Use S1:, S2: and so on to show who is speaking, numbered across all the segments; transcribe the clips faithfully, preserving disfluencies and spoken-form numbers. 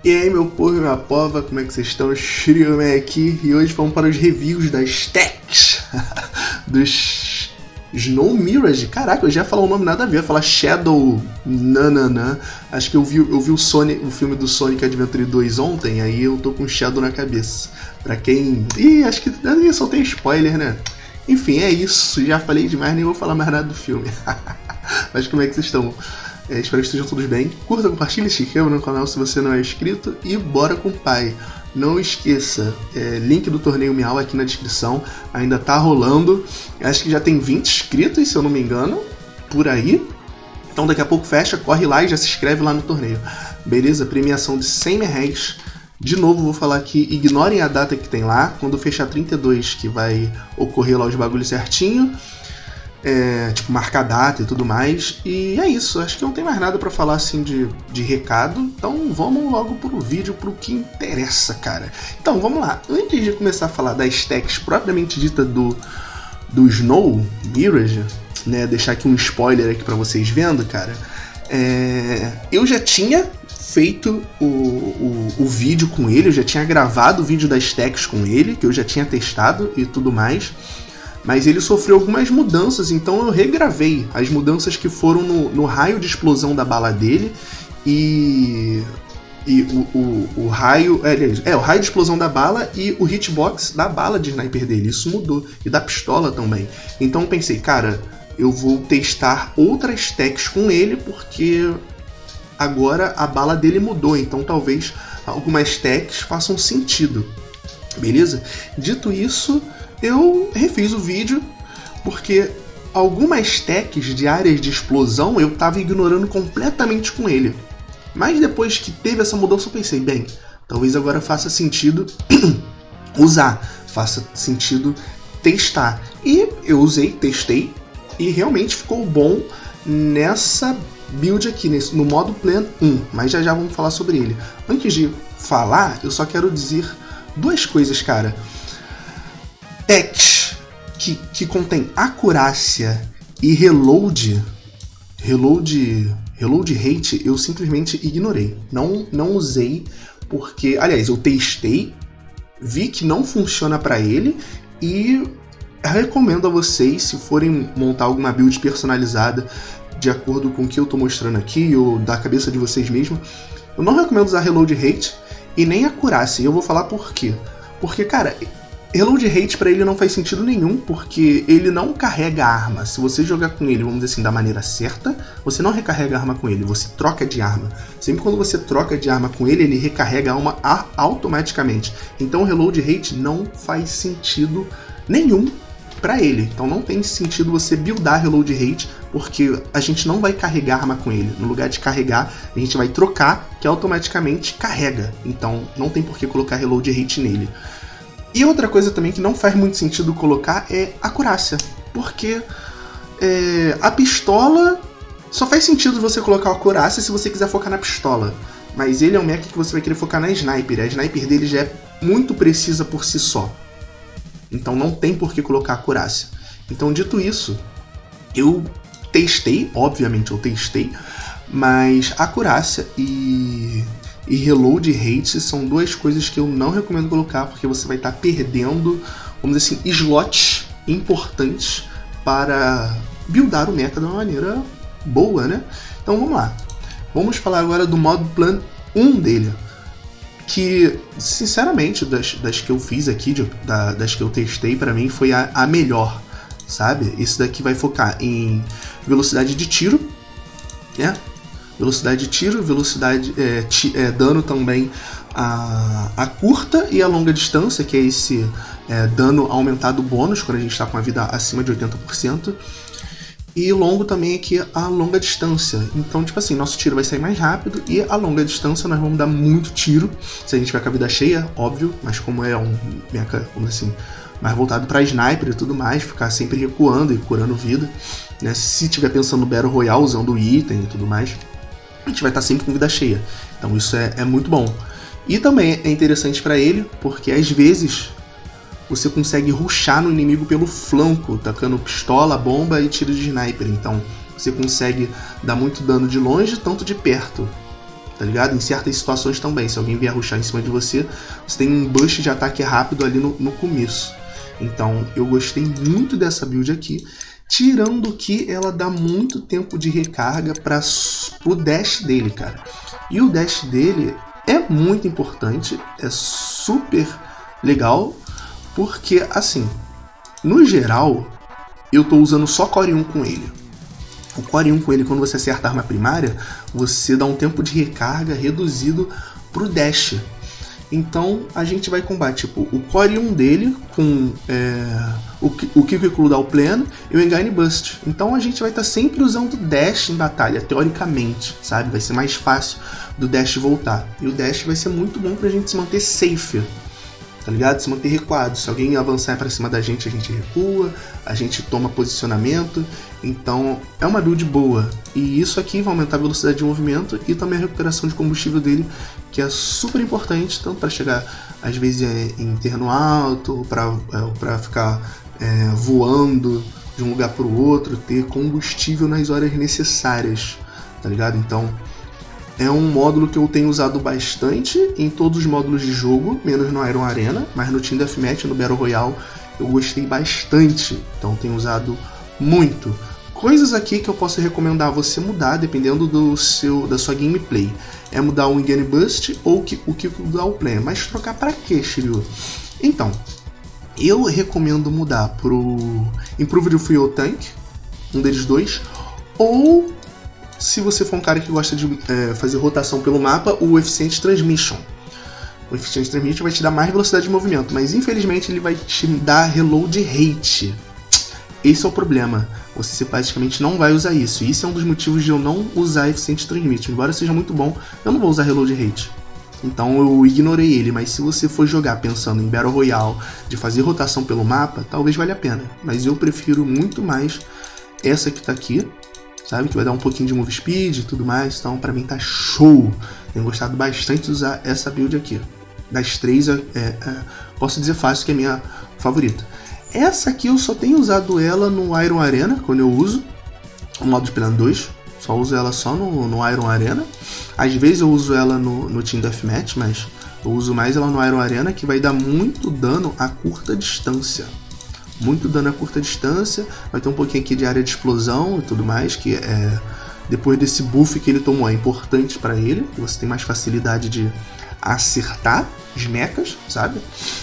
S1: E aí, meu povo e minha pova, como é que vocês estão? Shiryu aqui, e hoje vamos para os reviews das techs dos Snow Mirage. Caraca, eu já ia falar o nome nada a ver, eu ia falar Shadow Nananã. Acho que eu vi, eu vi o, Sonic, o filme do Sonic Adventure dois ontem, aí eu tô com Shadow na cabeça. Pra quem... Ih, acho que eu só tem spoiler, né? Enfim, é isso, já falei demais, nem vou falar mais nada do filme. Mas como é que vocês estão? É, espero que estejam todos bem. Curta, compartilhe, se inscreva no canal se você não é inscrito e bora com o pai. Não esqueça, é, link do torneio Miau aqui na descrição, ainda tá rolando. Acho que já tem vinte inscritos, se eu não me engano, por aí. Então daqui a pouco fecha, corre lá e já se inscreve lá no torneio. Beleza? Premiação de cem reais. De novo, vou falar aqui, ignorem a data que tem lá. Quando fechar trinta e dois que vai ocorrer lá os bagulhos certinho. É, tipo, marcar data e tudo mais. E é isso, acho que não tem mais nada pra falar assim de, de recado. Então vamos logo pro vídeo, pro que interessa, cara. Então vamos lá, antes de começar a falar das techs propriamente dita do, do Snow Mirage, né, deixar aqui um spoiler aqui pra vocês vendo, cara. É, eu já tinha feito o, o, o vídeo com ele, eu já tinha gravado o vídeo das techs com ele, que eu já tinha testado e tudo mais. Mas ele sofreu algumas mudanças, então eu regravei as mudanças que foram no, no raio de explosão da bala dele e, e o, o, o raio... É, é, o raio de explosão da bala e o hitbox da bala de sniper dele, isso mudou, e da pistola também. Então eu pensei, cara, eu vou testar outras techs com ele, porque agora a bala dele mudou, então talvez algumas techs façam sentido, beleza? Dito isso... eu refiz o vídeo porque algumas techs de áreas de explosão eu tava ignorando completamente com ele. Mas depois que teve essa mudança eu pensei, bem, talvez agora faça sentido usar, faça sentido testar. E eu usei, testei e realmente ficou bom nessa build aqui, nesse, no modo Plan um, mas já já vamos falar sobre ele. Antes de falar, eu só quero dizer duas coisas, cara. Techs que, que contém acurácia e reload, reload, reload rate, eu simplesmente ignorei. Não, não usei porque, aliás, eu testei, vi que não funciona para ele e recomendo a vocês, se forem montar alguma build personalizada de acordo com o que eu estou mostrando aqui ou da cabeça de vocês mesmo, eu não recomendo usar reload rate e nem acurácia. E eu vou falar por quê. Porque, cara... reload rate pra ele não faz sentido nenhum, porque ele não carrega a arma. Se você jogar com ele, vamos dizer assim, da maneira certa, você não recarrega a arma com ele, você troca de arma. Sempre quando você troca de arma com ele, ele recarrega a arma automaticamente. Então o reload rate não faz sentido nenhum pra ele. Então não tem sentido você buildar reload rate, porque a gente não vai carregar a arma com ele. No lugar de carregar, a gente vai trocar, que automaticamente carrega. Então não tem por que colocar reload rate nele. E outra coisa também que não faz muito sentido colocar é acurácia, porque é, a pistola só faz sentido você colocar a acurácia se você quiser focar na pistola, mas ele é um mech que você vai querer focar na sniper, a sniper dele já é muito precisa por si só, então não tem por que colocar a acurácia. Então, dito isso, eu testei, obviamente eu testei, mas acurácia e... e reload rate são duas coisas que eu não recomendo colocar, porque você vai estar perdendo, vamos dizer assim, slots importantes para buildar o mecha de uma maneira boa, né? Então vamos lá. Vamos falar agora do modo Plan um dele, que, sinceramente, das, das que eu fiz aqui, de, da, das que eu testei, para mim foi a, a melhor, sabe? Esse daqui vai focar em velocidade de tiro, né? Velocidade de tiro, velocidade, é, ti, é, dano também a, a curta e a longa distância, que é esse é, dano aumentado bônus quando a gente está com a vida acima de oitenta por cento. E longo também aqui a longa distância. Então, tipo assim, nosso tiro vai sair mais rápido e a longa distância nós vamos dar muito tiro. Se a gente tiver com a vida cheia, óbvio, mas como é um mecha, como assim, mais voltado para sniper e tudo mais, ficar sempre recuando e curando vida, né? Se tiver pensando no Battle Royale, usando item e tudo mais, a gente vai estar sempre com vida cheia. Então isso é, é muito bom. E também é interessante para ele, porque às vezes você consegue rushar no inimigo pelo flanco, tacando pistola, bomba e tiro de sniper. Então você consegue dar muito dano de longe, tanto de perto. tá ligado? Em certas situações também, se alguém vier rushar em cima de você, você tem um boost de ataque rápido ali no, no começo. Então eu gostei muito dessa build aqui, tirando que ela dá muito tempo de recarga para o dash dele, cara. E o dash dele é muito importante, é super legal, porque assim, no geral, eu tô usando só Core um com ele. O Core um com ele, quando você acerta a arma primária, você dá um tempo de recarga reduzido pro dash. Então a gente vai combater tipo, o Core um dele com é, o, o Kick Cooldown pleno e o Engine Bust. Então a gente vai estar tá sempre usando dash em batalha, teoricamente, sabe? Vai ser mais fácil do dash voltar. E o dash vai ser muito bom pra gente se manter safe, tá ligado? Se manter recuado. Se alguém avançar pra cima da gente, a gente recua, a gente toma posicionamento. Então é uma build boa. E isso aqui vai aumentar a velocidade de movimento e também a recuperação de combustível dele, que é super importante, tanto para chegar às vezes em terreno alto, para ficar é, voando de um lugar para o outro, ter combustível nas horas necessárias, tá ligado? Então é um módulo que eu tenho usado bastante em todos os módulos de jogo, menos no Iron Arena, mas no Team Deathmatch, no Battle Royale, eu gostei bastante, então tenho usado muito. Coisas aqui que eu posso recomendar você mudar, dependendo do seu, da sua gameplay, é mudar o Engine Bust ou o Kick Cooldown pleno. Mas trocar pra quê, Shiryu? Então, eu recomendo mudar pro Improved Fuel Tank, um deles dois, ou se você for um cara que gosta de é, fazer rotação pelo mapa, o Efficient Transmission. O Efficient Transmission vai te dar mais velocidade de movimento, mas infelizmente ele vai te dar reload rate. Esse é o problema. Você basicamente não vai usar isso. E isso é um dos motivos de eu não usar Efficient Transmission. Embora seja muito bom, eu não vou usar reload rate. Então eu ignorei ele, mas se você for jogar pensando em Battle Royale, de fazer rotação pelo mapa, talvez valha a pena. Mas eu prefiro muito mais essa que tá aqui, sabe? Que vai dar um pouquinho de move speed e tudo mais. Então pra mim tá show. Tenho gostado bastante de usar essa build aqui. Das três, é, é, posso dizer fácil que é a minha favorita. Essa aqui eu só tenho usado ela no Iron Arena, quando eu uso o modo de plano dois. Só uso ela só no, no Iron Arena. Às vezes eu uso ela no, no Team Deathmatch, mas eu uso mais ela no Iron Arena, que vai dar muito dano a curta distância. Muito dano a curta distância. Vai ter um pouquinho aqui de área de explosão e tudo mais, que é, depois desse buff que ele tomou, é importante para ele. Você tem mais facilidade de acertar os mechas, sabe?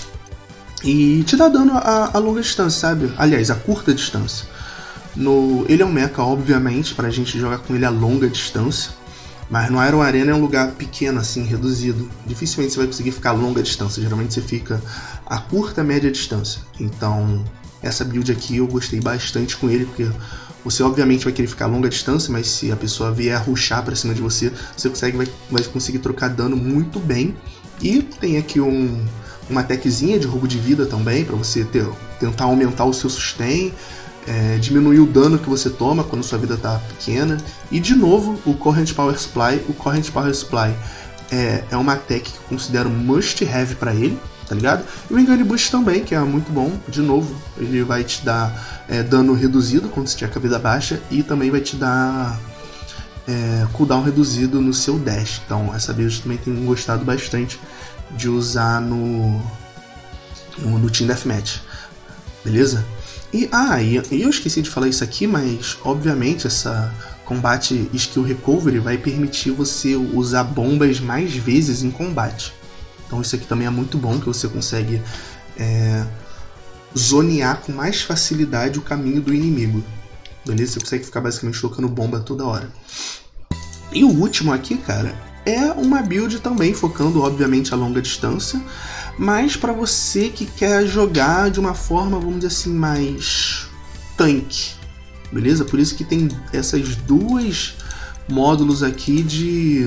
S1: E te dá dano a, a longa distância, sabe? Aliás, a curta distância. No, ele é um mecha, obviamente, pra gente jogar com ele a longa distância. Mas no Iron Arena é um lugar pequeno, assim, reduzido. Dificilmente você vai conseguir ficar a longa distância. Geralmente você fica a curta, média distância. Então, essa build aqui eu gostei bastante com ele, porque você obviamente vai querer ficar a longa distância, mas se a pessoa vier rushar pra cima de você, você consegue, vai, vai conseguir trocar dano muito bem. E tem aqui um... uma techzinha de roubo de vida também, para você ter, tentar aumentar o seu sustain, é, diminuir o dano que você toma quando sua vida está pequena. E de novo, o Current Power Supply. O Current Power Supply é, é uma tech que eu considero must have para ele, tá ligado? E o Engine Boost também, que é muito bom. De novo, ele vai te dar é, dano reduzido quando você tiver com a vida baixa, e também vai te dar é, cooldown reduzido no seu dash. Então essa build também tenho gostado bastante de usar no, no, no Team Deathmatch, beleza? E, ah, e, e eu esqueci de falar isso aqui, mas obviamente essa combate Skill Recovery vai permitir você usar bombas mais vezes em combate. Então isso aqui também é muito bom, que você consegue é, zonear com mais facilidade o caminho do inimigo, beleza? Você consegue ficar basicamente tocando bomba toda hora. E o último aqui, cara, é uma build também focando obviamente a longa distância, mas para você que quer jogar de uma forma, vamos dizer assim, mais tanque, beleza? Por isso que tem essas duas módulos aqui de,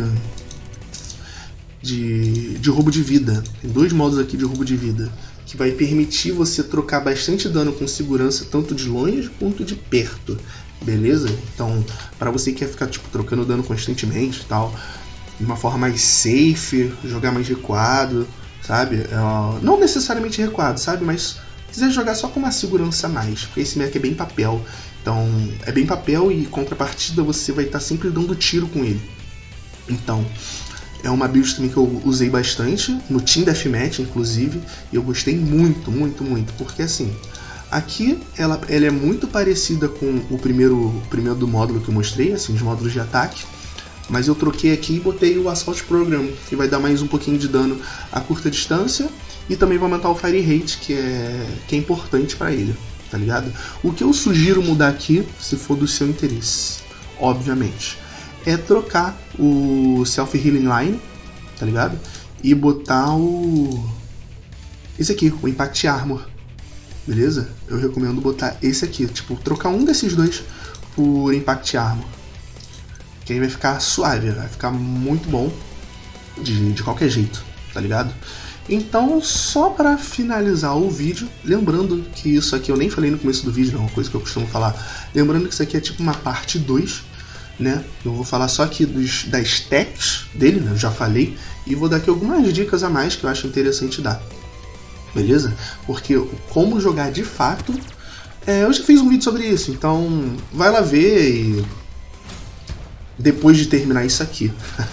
S1: de, de roubo de vida. Tem dois módulos aqui de roubo de vida, que vai permitir você trocar bastante dano com segurança, tanto de longe quanto de perto, beleza? Então, para você que quer ficar tipo, trocando dano constantemente e tal, de uma forma mais safe, jogar mais recuado, sabe? É, não necessariamente recuado, sabe? Mas quiser jogar só com uma segurança a mais, porque esse mech é bem papel. Então, é bem papel e contrapartida você vai estar sempre dando tiro com ele. Então, É uma build também que eu usei bastante, no Team Deathmatch, inclusive, e eu gostei muito, muito, muito, porque assim, aqui ela, ela é muito parecida com o primeiro, o primeiro do módulo que eu mostrei, assim, os módulos de ataque, mas eu troquei aqui e botei o Assault Program, que vai dar mais um pouquinho de dano a curta distância, e também vai aumentar o Fire Rate, que é, que é importante para ele, tá ligado? O que eu sugiro mudar aqui, se for do seu interesse, obviamente, é trocar o Self Healing Line, tá ligado? E botar o... esse aqui, o Impact Armor, beleza? Eu recomendo botar esse aqui, tipo, trocar um desses dois por Impact Armor. Que aí vai ficar suave, vai ficar muito bom de, de qualquer jeito, tá ligado? Então, só para finalizar o vídeo, lembrando que isso aqui eu nem falei no começo do vídeo, não é uma coisa que eu costumo falar, lembrando que isso aqui é tipo uma parte dois, né? Eu vou falar só aqui dos, das techs dele, né? Eu já falei, e vou dar aqui algumas dicas a mais que eu acho interessante dar, beleza? Porque como jogar de fato, é, eu já fiz um vídeo sobre isso, então vai lá ver e depois de terminar isso aqui.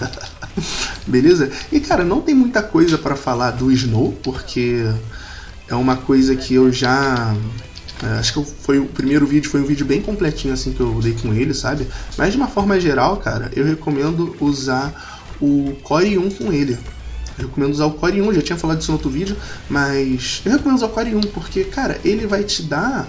S1: Beleza? E cara, não tem muita coisa para falar do Snow, porque é uma coisa que eu já... acho que foi o primeiro vídeo, foi um vídeo bem completinho assim que eu dei com ele, sabe? Mas de uma forma geral, cara, eu recomendo usar o Core um com ele. Eu recomendo usar o Core um, já tinha falado disso no outro vídeo, mas eu recomendo usar o Core um porque, cara, ele vai te dar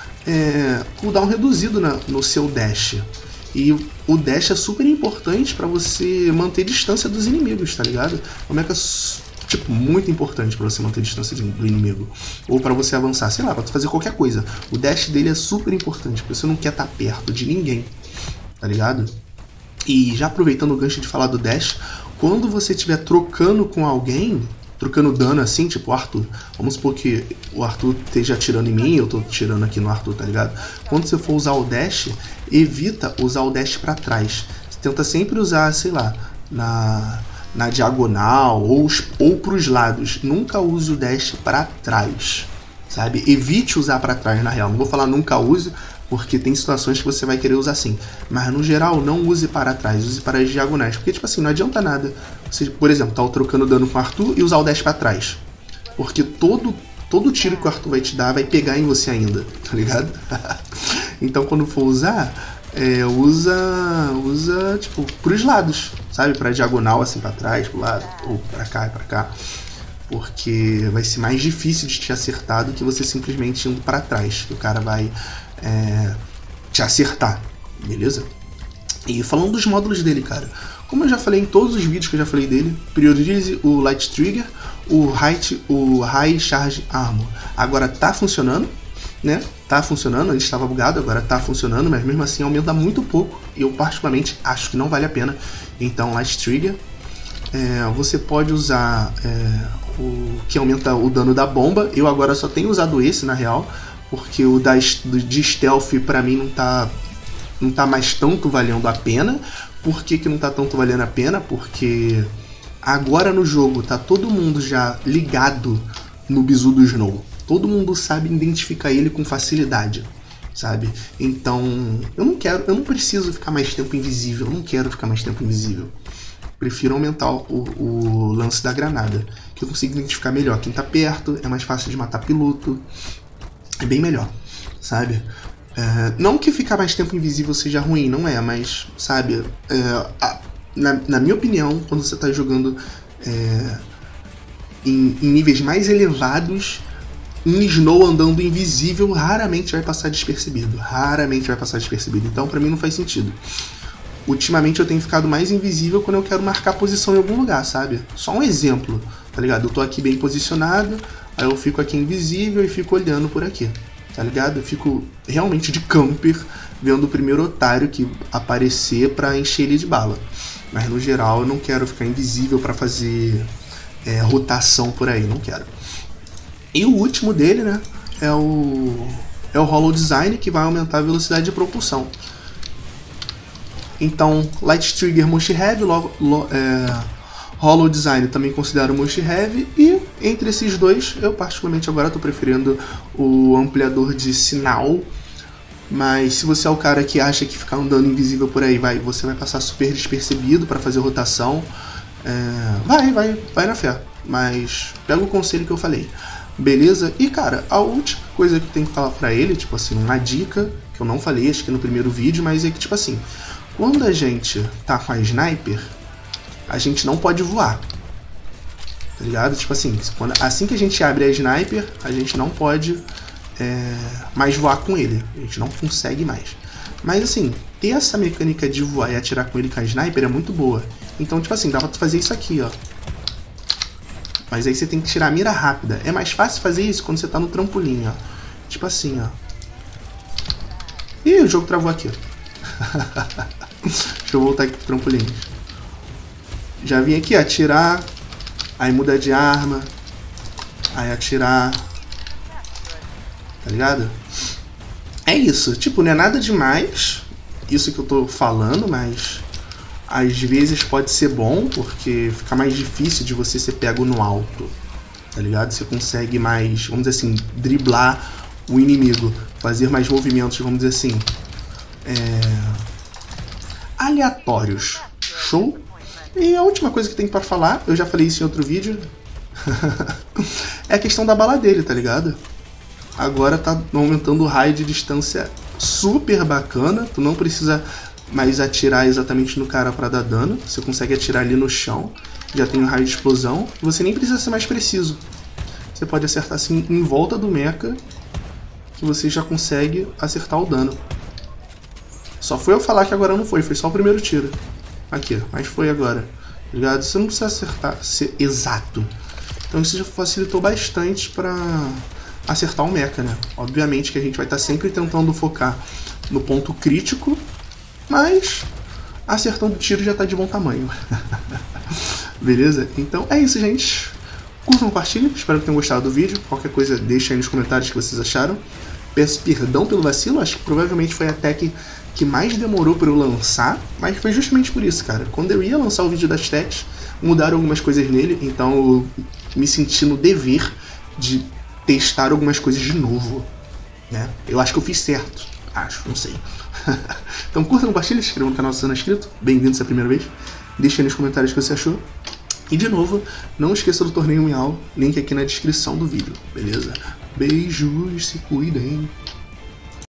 S1: é, cooldown reduzido na, no seu dash. E o dash é super importante pra você manter distância dos inimigos, tá ligado? É uma mecha, tipo, muito importante pra você manter distância do inimigo. Ou pra você avançar, sei lá, pra fazer qualquer coisa. O dash dele é super importante, porque você não quer estar perto de ninguém, tá ligado? E já aproveitando o gancho de falar do dash, quando você estiver trocando com alguém, trocando dano assim, tipo o Arthur, vamos supor que o Arthur esteja atirando em mim, eu tô atirando aqui no Arthur, tá ligado? Quando você for usar o dash, evita usar o dash pra trás. Você tenta sempre usar, sei lá, na, na diagonal ou, ou pros lados. Nunca use o dash pra trás, sabe? Evite usar pra trás, na real. Não vou falar nunca use, porque tem situações que você vai querer usar assim. Mas no geral, não use para trás, use para as diagonais. Porque, tipo assim, não adianta nada você, por exemplo, tá trocando dano com o Arthur e usar o dash para trás. Porque todo, todo tiro que o Arthur vai te dar vai pegar em você ainda, tá ligado? Então, quando for usar, é, usa, usa, tipo, pros lados, sabe? Pra diagonal, assim, para trás, pro lado, ou pra cá e pra cá. Porque vai ser mais difícil de te acertar do que você simplesmente indo para trás. Que o cara vai... É, te acertar, beleza? E falando dos módulos dele, cara, como eu já falei em todos os vídeos que eu já falei dele, priorize o Light Trigger, o High, o High Charge Armor. Agora tá funcionando, né? Tá funcionando, ele estava bugado, agora tá funcionando, mas mesmo assim aumenta muito pouco. E eu particularmente acho que não vale a pena. Então, Light Trigger. É, você pode usar é, o que aumenta o dano da bomba. Eu agora só tenho usado esse, na real, porque o da, de stealth pra mim não tá, não tá mais tanto valendo a pena. Por que que não tá tanto valendo a pena? Porque agora no jogo tá todo mundo já ligado no bizu do Snow. Todo mundo sabe identificar ele com facilidade, sabe? Então, eu não quero, eu não preciso ficar mais tempo invisível, eu não quero ficar mais tempo invisível. Prefiro aumentar o, o lance da granada, que eu consigo identificar melhor quem tá perto, é mais fácil de matar piloto. É bem melhor, sabe? É, não que ficar mais tempo invisível seja ruim, não é, mas, sabe, é, a, na, na minha opinião, quando você está jogando é, em, em níveis mais elevados, um Snow andando invisível raramente vai passar despercebido, raramente vai passar despercebido, então pra mim não faz sentido. Ultimamente eu tenho ficado mais invisível quando eu quero marcar posição em algum lugar, sabe? Só um exemplo, tá ligado? Eu tô aqui bem posicionado, aí eu fico aqui invisível e fico olhando por aqui, tá ligado? Eu fico realmente de camper, vendo o primeiro otário que aparecer pra encher ele de bala. Mas no geral eu não quero ficar invisível pra fazer é, rotação por aí, não quero. E o último dele, né, é o, é o Hollow Design, que vai aumentar a velocidade de propulsão. Então, Light Trigger Most Heavy, lo, lo, é, Hollow Design também considero Most Heavy, e entre esses dois, eu particularmente agora estou preferindo o ampliador de sinal, mas se você é o cara que acha que ficar andando invisível por aí, vai, você vai passar super despercebido para fazer rotação, É, vai, vai, vai na fé. Mas pega o conselho que eu falei. Beleza? E cara, a última coisa que eu tenho que falar pra ele, tipo assim, uma dica que eu não falei, acho que no primeiro vídeo, mas é que tipo assim, quando a gente tá com a sniper, a gente não pode voar. Tá ligado? Tipo assim, quando, assim que a gente abre a sniper, a gente não pode é, mais voar com ele. A gente não consegue mais. Mas assim, ter essa mecânica de voar e atirar com ele com a sniper é muito boa. Então, tipo assim, dá pra fazer isso aqui, ó. Mas aí você tem que tirar a mira rápida. É mais fácil fazer isso quando você tá no trampolim, ó. Tipo assim, ó. Ih, o jogo travou aqui. Deixa eu voltar aqui pro trampolim. Já vim aqui atirar. Aí muda de arma. Aí atirar. Tá ligado? É isso. Tipo, não é nada demais. Isso que eu tô falando, mas... às vezes pode ser bom, porque fica mais difícil de você ser pego no alto, tá ligado? Você consegue mais, vamos dizer assim, driblar o inimigo, fazer mais movimentos, vamos dizer assim, é... aleatórios. Show? E a última coisa que tem pra falar, eu já falei isso em outro vídeo, é a questão da bala dele, tá ligado? Agora tá aumentando o raio de distância super bacana, tu não precisa... mas atirar exatamente no cara para dar dano. Você consegue atirar ali no chão. Já tem um raio de explosão. E você nem precisa ser mais preciso. Você pode acertar assim em volta do mecha, que você já consegue acertar o dano. Só foi eu falar que agora não foi. Foi só o primeiro tiro. Aqui, mas foi agora. Tá ligado? Você não precisa acertar, ser exato. Então isso já facilitou bastante para acertar o mecha, né? Obviamente que a gente vai estar sempre tentando focar no ponto crítico, mas acertando o tiro já tá de bom tamanho. Beleza? Então é isso, gente. Curtam, compartilhem. Espero que tenham gostado do vídeo. Qualquer coisa, deixa aí nos comentários o que vocês acharam. Peço perdão pelo vacilo. Acho que provavelmente foi a tag que mais demorou para eu lançar. Mas foi justamente por isso, cara. Quando eu ia lançar o vídeo das tags, mudaram algumas coisas nele. Então eu me senti no dever de testar algumas coisas de novo, né? Eu acho que eu fiz certo. Acho, não sei. Então curta, compartilha, se inscreva no canal se você não é inscrito. Bem-vindo se é a primeira vez. Deixa aí nos comentários o que você achou. E de novo, não esqueça do torneio Miau, link aqui na descrição do vídeo, beleza? Beijos, se cuidem.